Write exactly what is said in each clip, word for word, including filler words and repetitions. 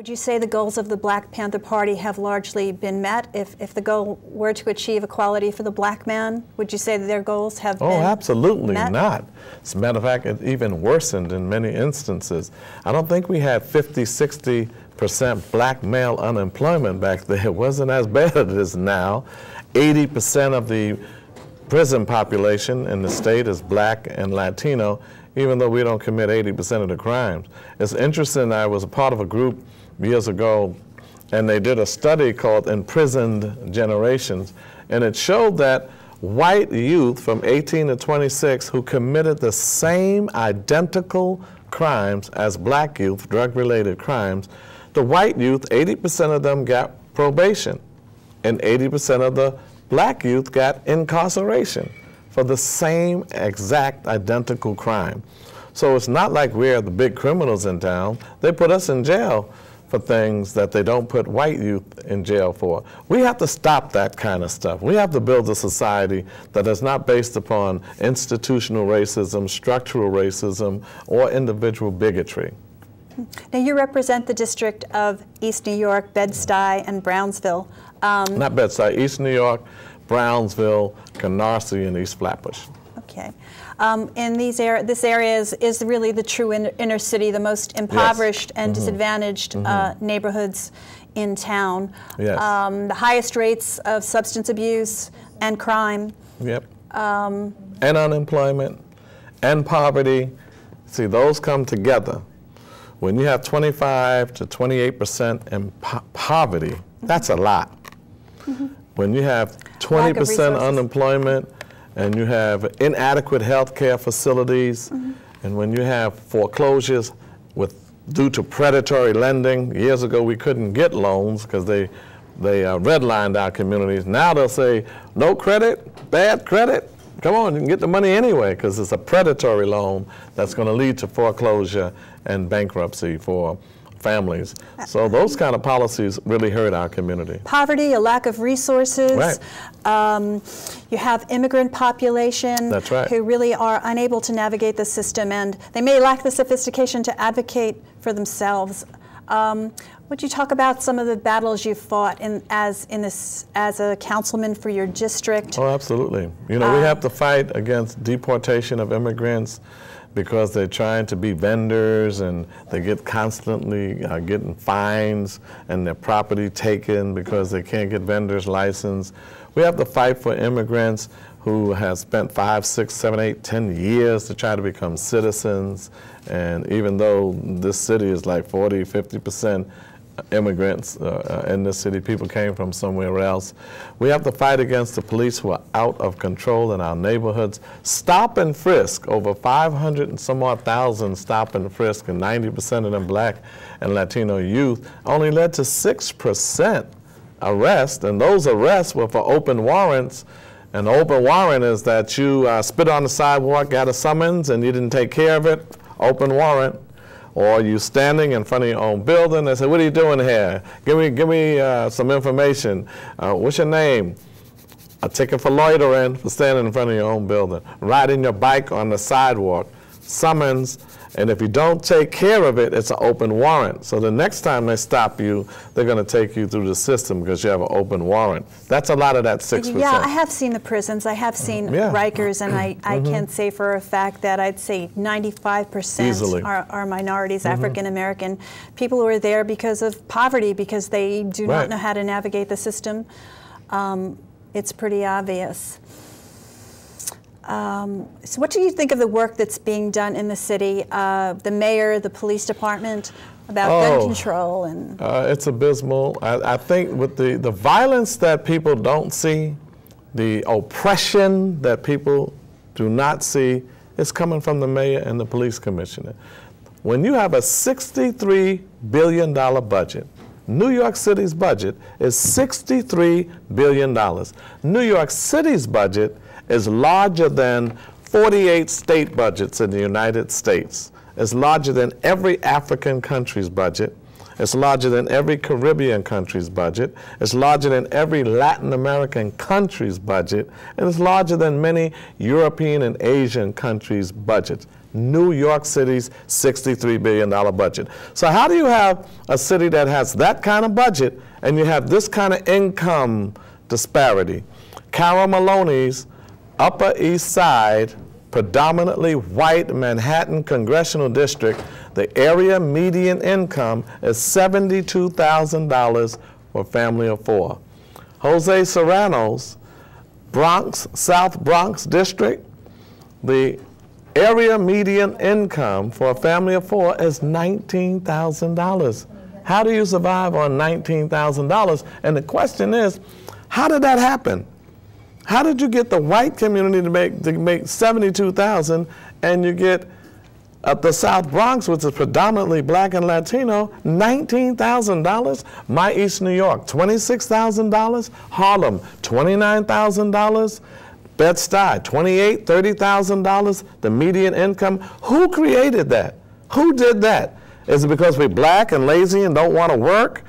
Would you say the goals of the Black Panther Party have largely been met? If, if the goal were to achieve equality for the black man, would you say that their goals have oh, been absolutely met? not. As a matter of fact, it even worsened in many instances. I don't think we had fifty, sixty percent black male unemployment back then. It wasn't as bad as it is now. eighty percent of the prison population in the state is black and Latino, even though we don't commit eighty percent of the crimes. It's interesting, I was a part of a group years ago, and they did a study called Imprisoned Generations, and it showed that white youth from eighteen to twenty-six who committed the same identical crimes as black youth, drug-related crimes, the white youth, eighty percent of them got probation, and eighty percent of the black youth got incarceration for the same exact identical crime. So it's not like we're the big criminals in town. They put us in jail for things that they don't put white youth in jail for. We have to stop that kind of stuff. We have to build a society that is not based upon institutional racism, structural racism, or individual bigotry. Now you represent the district of East New York, Bed-Stuy, and Brownsville. Um, not Bed-Stuy, East New York, Brownsville, Canarsie, and East Flatbush. Okay. Um, and these er this area is, is really the true in inner city, the most impoverished yes. and mm-hmm. disadvantaged mm-hmm. uh, neighborhoods in town. Yes. Um, the highest rates of substance abuse and crime. Yep. Um, and unemployment and poverty. See, those come together. When you have twenty-five to twenty-eight percent in po poverty, mm-hmm. that's a lot. Mm-hmm. When you have twenty percent unemployment, and you have inadequate health care facilities, mm-hmm. and when you have foreclosures with, due to predatory lending. Years ago we couldn't get loans because they, they uh, redlined our communities. Now they'll say, no credit, bad credit, come on, you can get the money anyway, because it's a predatory loan that's going to lead to foreclosure and bankruptcy for families. So those kind of policies really hurt our community. Poverty, a lack of resources. Right. Um, you have immigrant population That's right. who really are unable to navigate the system, and they may lack the sophistication to advocate for themselves. Um, would you talk about some of the battles you fought in, as, in this, as a councilman for your district? Oh, absolutely. You know, uh, we have to fight against deportation of immigrants, because they're trying to be vendors and they get constantly uh, getting fines and their property taken because they can't get vendors licensed. We have to fight for immigrants who have spent five, six, seven, eight, ten years to try to become citizens. And even though this city is like forty, fifty percent immigrants uh, in this city, people came from somewhere else. We have to fight against the police who are out of control in our neighborhoods. Stop and frisk, over five hundred and some odd thousand stop and frisk, and ninety percent of them black and Latino youth, only led to six percent arrest, and those arrests were for open warrants. An open warrant is that you uh, spit on the sidewalk, got a summons, and you didn't take care of it, open warrant. Or you standing in front of your own building, they say, what are you doing here? Give me, give me uh, some information. Uh, what's your name? A ticket for loitering, for standing in front of your own building. Riding your bike on the sidewalk, summons, and if you don't take care of it, it's an open warrant. So the next time they stop you, they're going to take you through the system because you have an open warrant. That's a lot of that six percent. Yeah, I have seen the prisons. I have seen yeah. Rikers, and I, I mm-hmm. can say for a fact that I'd say ninety-five percent are, are minorities, mm-hmm. African American. People who are there because of poverty, because they do right. not know how to navigate the system. Um, it's pretty obvious. Um, so what do you think of the work that's being done in the city, uh, the mayor, the police department, about oh, gun control? And uh, it's abysmal. I, I think with the, the violence that people don't see, the oppression that people do not see, is coming from the mayor and the police commissioner. When you have a sixty-three billion dollar budget, New York City's budget is sixty-three billion dollars. New York City's budget is larger than forty-eight state budgets in the United States. It's larger than every African country's budget. It's larger than every Caribbean country's budget. It's larger than every Latin American country's budget. And it's larger than many European and Asian countries' budgets. New York City's sixty-three billion dollar budget. So how do you have a city that has that kind of budget and you have this kind of income disparity? Carol Maloney's Upper East Side, predominantly white Manhattan Congressional District, the area median income is seventy-two thousand dollars for a family of four. Jose Serrano's Bronx, South Bronx District, the area median income for a family of four is nineteen thousand dollars. How do you survive on nineteen thousand dollars? And the question is, how did that happen? How did you get the white community to make to make seventy-two thousand dollars and you get uh, the South Bronx, which is predominantly black and Latino, nineteen thousand dollars? My East New York, twenty-six thousand dollars. Harlem, twenty-nine thousand dollars. Bed-Stuy, twenty-eight thousand dollars, thirty thousand dollars, the median income. Who created that? Who did that? Is it because we're black and lazy and don't want to work?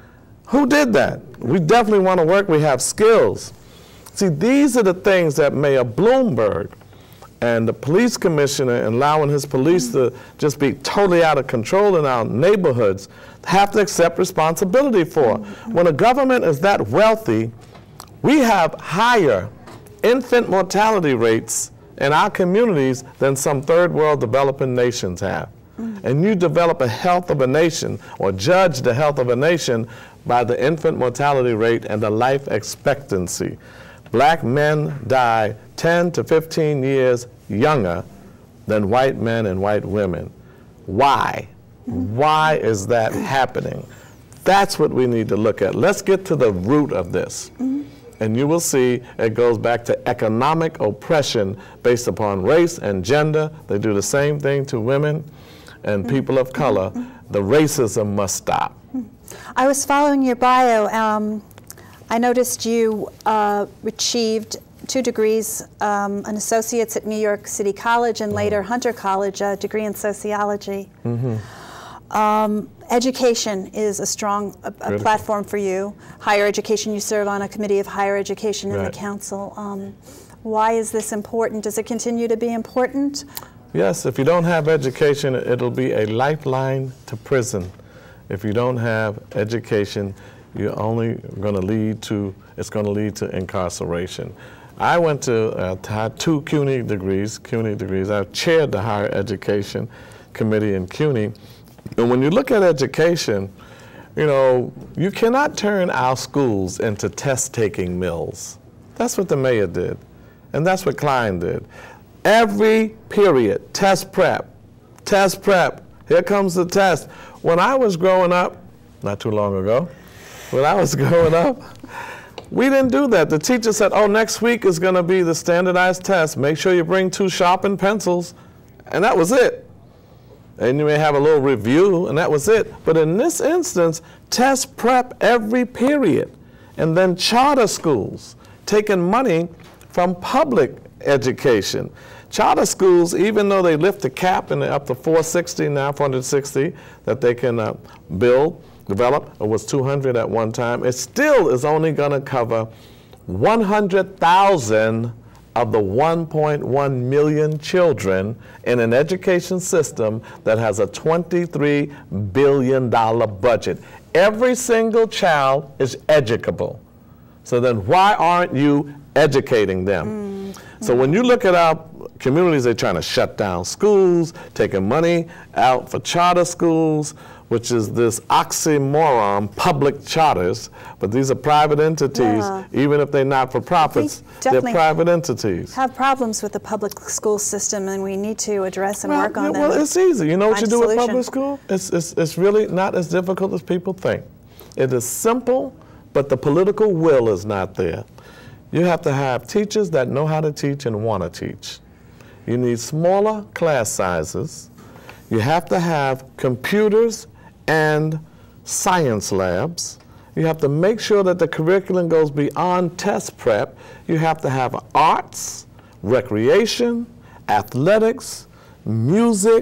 Who did that? We definitely want to work. We have skills. See, these are the things that Mayor Bloomberg and the police commissioner, allowing his police to just be totally out of control in our neighborhoods, have to accept responsibility for. When a government is that wealthy, we have higher infant mortality rates in our communities than some third world developing nations have. Mm. And you develop a health of a nation or judge the health of a nation by the infant mortality rate and the life expectancy. Black men die ten to fifteen years younger than white men and white women. Why? Mm. Why is that happening? That's what we need to look at. Let's get to the root of this. Mm. And you will see it goes back to economic oppression based upon race and gender. They do the same thing to women and people of color. The racism must stop. I was following your bio. Um, I noticed you uh, achieved two degrees, um, an associate's at New York City College and later mm-hmm. Hunter College, a degree in sociology. Mm-hmm. Um, education is a strong a, a platform for you. Higher education, you serve on a committee of higher education in right. the council. Um, why is this important? Does it continue to be important? Yes, if you don't have education, it'll be a lifeline to prison. If you don't have education, you're only going to lead to, it's going to lead to incarceration. I went to uh, two CUNY degrees, CUNY degrees. I chaired the higher education committee in CUNY. And when you look at education, you know, you cannot turn our schools into test-taking mills. That's what the mayor did, and that's what Klein did. Every period, test prep, test prep, here comes the test. When I was growing up, not too long ago, when I was growing up, we didn't do that. The teacher said, oh, next week is gonna be the standardized test. Make sure you bring two sharpened pencils, and that was it. And you may have a little review, and that was it. But in this instance, test prep every period. And then charter schools taking money from public education. Charter schools, even though they lift the cap and they're up to four sixty now, four hundred sixty, that they can uh, build, develop, it was two hundred at one time, it still is only gonna cover one hundred thousand of the one point one million children in an education system that has a twenty-three billion dollar budget. Every single child is educable. So then why aren't you educating them? Mm. So when you look at our communities, they're trying to shut down schools, taking money out for charter schools, which is this oxymoron, public charters, but these are private entities, yeah. even if they're not for profits, they're private entities. Have problems with the public school system, and we need to address and well, work on yeah, them. Well, it's easy. You know what you do solution. with public school? It's, it's, it's really not as difficult as people think. It is simple, but the political will is not there. You have to have teachers that know how to teach and want to teach. You need smaller class sizes. You have to have computers and science labs. You have to make sure that the curriculum goes beyond test prep. You have to have arts, recreation, athletics, music,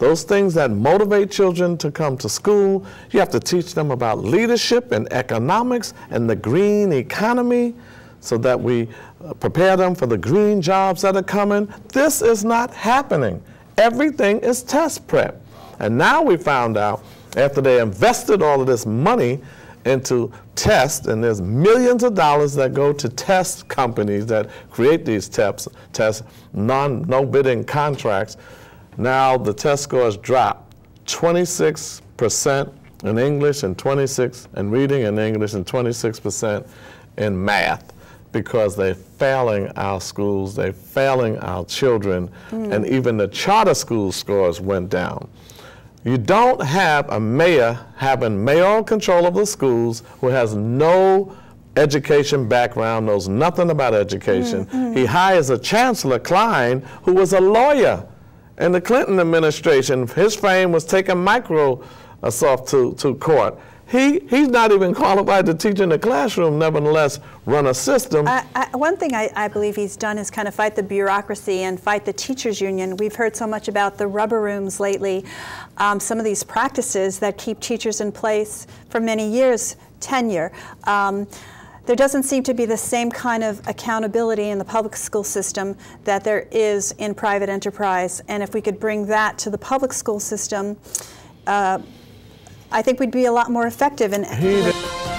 those things that motivate children to come to school. You have to teach them about leadership and economics and the green economy so that we prepare them for the green jobs that are coming. This is not happening. Everything is test prep. And now we found out, after they invested all of this money into tests, and there's millions of dollars that go to test companies that create these tests, test non, no bidding contracts. Now the test scores drop twenty-six percent in English and twenty-six in reading and English and twenty-six percent in math, because they're failing our schools, they're failing our children, mm. and even the charter school scores went down. You don't have a mayor having mayoral control of the schools who has no education background, knows nothing about education. Mm-hmm. He hires a Chancellor, Klein, who was a lawyer in the Clinton administration. His fame was taking Microsoft to, to court. He, he's not even qualified to teach in the classroom, nevertheless run a system. I, I, one thing I, I believe he's done is kind of fight the bureaucracy and fight the teachers union. We've heard so much about the rubber rooms lately, um, some of these practices that keep teachers in place for many years, tenure. Um, there doesn't seem to be the same kind of accountability in the public school system that there is in private enterprise. And if we could bring that to the public school system, uh, I think we'd be a lot more effective in